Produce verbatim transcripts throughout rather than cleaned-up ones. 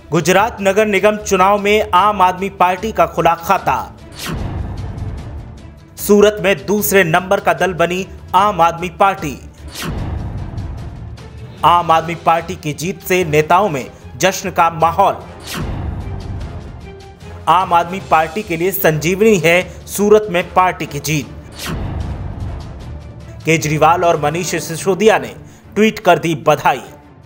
गुजरात नगर निगम चुनाव में आम आदमी पार्टी का खुला खाता। सूरत में दूसरे नंबर का दल बनी आम आदमी पार्टी। आम आदमी पार्टी की जीत से नेताओं में जश्न का माहौल। आम आदमी पार्टी के लिए संजीवनी है सूरत में पार्टी की जीत। केजरीवाल और मनीष सिसोदिया ने ट्वीट कर दी बधाई।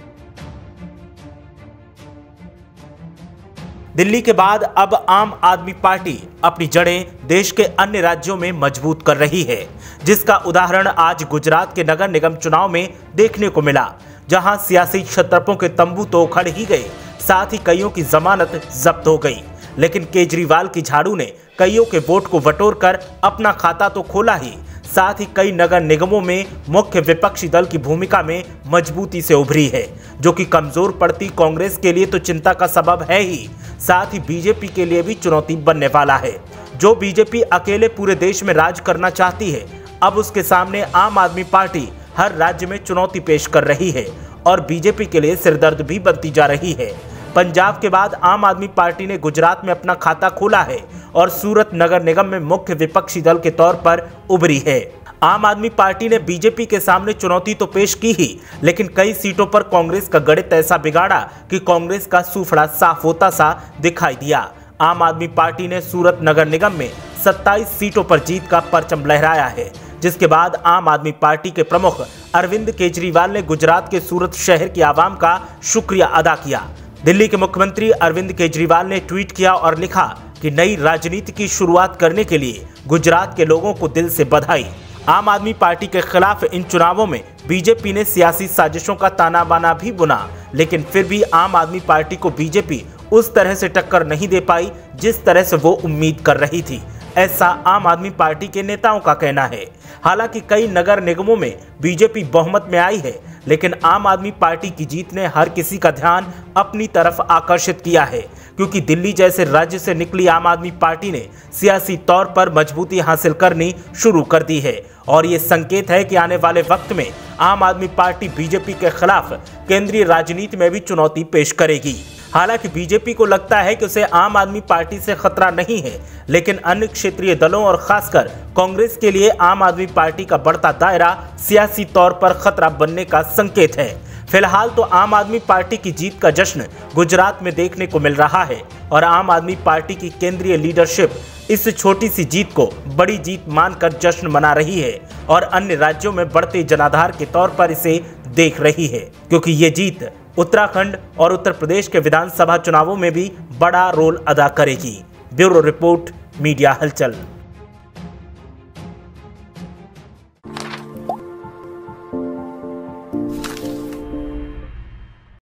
दिल्ली के बाद अब आम आदमी पार्टी अपनी जड़ें देश के अन्य राज्यों में मजबूत कर रही है, जिसका उदाहरण आज गुजरात के नगर निगम चुनाव में देखने को मिला, जहां सियासी क्षत्रपों के तंबू तो उखड़ ही गए, साथ ही कईयों की जमानत जब्त हो गई। लेकिन केजरीवाल की झाड़ू ने कईयों के वोट को बटोर कर अपना खाता तो खोला ही, साथ ही कई नगर निगमों में मुख्य विपक्षी दल की भूमिका में मजबूती से उभरी है, जो कि कमजोर पड़ती कांग्रेस के लिए तो चिंता का सबब है ही, साथ ही बीजेपी के लिए भी चुनौती बनने वाला है। जो बीजेपी अकेले पूरे देश में राज करना चाहती है, अब उसके सामने आम आदमी पार्टी हर राज्य में चुनौती पेश कर रही है और बीजेपी के लिए सिरदर्द भी बनती जा रही है। पंजाब के बाद आम आदमी पार्टी ने गुजरात में अपना खाता खोला है और सूरत नगर निगम में मुख्य विपक्षी दल के तौर पर उभरी है। आम आदमी पार्टी ने बीजेपी के सामने चुनौती तो पेश की ही, लेकिन कई सीटों पर कांग्रेस का गणित ऐसा बिगाड़ा कि कांग्रेस का सूफड़ा साफ होता सा दिखाई दिया। आम आदमी पार्टी ने सूरत नगर निगम में सत्ताईस सीटों पर जीत का परचम लहराया है, जिसके बाद आम आदमी पार्टी के प्रमुख अरविंद केजरीवाल ने गुजरात के सूरत शहर की आवाम का शुक्रिया अदा किया। दिल्ली के मुख्यमंत्री अरविंद केजरीवाल ने ट्वीट किया और लिखा कि नई राजनीति की शुरुआत करने के लिए गुजरात के लोगों को दिल से बधाई। आम आदमी पार्टी के खिलाफ इन चुनावों में बीजेपी ने सियासी साजिशों का ताना बाना भी बुना, लेकिन फिर भी आम आदमी पार्टी को बीजेपी उस तरह से टक्कर नहीं दे पाई जिस तरह से वो उम्मीद कर रही थी, ऐसा आम आदमी पार्टी के नेताओं का कहना है। हालांकि कई नगर निगमों में बीजेपी बहुमत में आई है, लेकिन आम आदमी पार्टी की जीत ने हर किसी का ध्यान अपनी तरफ आकर्षित किया है, क्योंकि दिल्ली जैसे राज्य से निकली आम आदमी पार्टी ने सियासी तौर पर मजबूती हासिल करनी शुरू कर दी है और ये संकेत है कि आने वाले वक्त में आम आदमी पार्टी बीजेपी के खिलाफ केंद्रीय राजनीति में भी चुनौती पेश करेगी। हालांकि बीजेपी को लगता है कि उसे आम आदमी पार्टी से खतरा नहीं है, लेकिन अन्य क्षेत्रीय दलों और खासकर कांग्रेस के लिए आम आदमी पार्टी का बढ़ता दायरा सियासी तौर पर खतरा बनने का संकेत है। फिलहाल तो आम आदमी पार्टी की जीत का जश्न गुजरात में देखने को मिल रहा है और आम आदमी पार्टी की केंद्रीय लीडरशिप इस छोटी सी जीत को बड़ी जीत मानकर जश्न मना रही है और अन्य राज्यों में बढ़ते जनाधार के तौर पर इसे देख रही है, क्योंकि ये जीत उत्तराखंड और उत्तर प्रदेश के विधानसभा चुनावों में भी बड़ा रोल अदा करेगी। ब्यूरो रिपोर्ट, मीडिया हलचल।